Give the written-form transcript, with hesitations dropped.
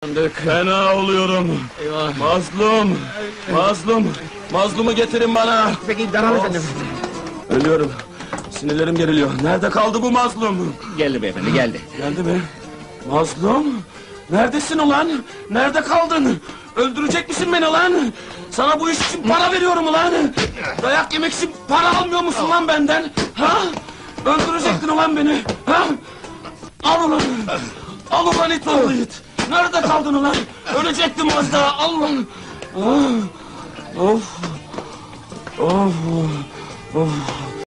Fena oluyorum. Eyvah. Mazlumu getirin bana. Peki Daran efendim. Ölüyorum. Sinirlerim geriliyor. Nerede kaldı bu mazlum? Geldi beyefendi, geldi. Geldi mi? Mazlum? Neredesin ulan? Nerede kaldın? Öldürecek misin beni lan? Sana bu iş için para veriyorum ulan! Dayak yemek için para almıyor musun lan benden? Ha? Öldürecektin ulan beni! Ha? Al ulan! Al ulan it oğlu it! Nerede kaldın ulan? Ölecektim az daha, al ulan! Ah! Of! Of! Of!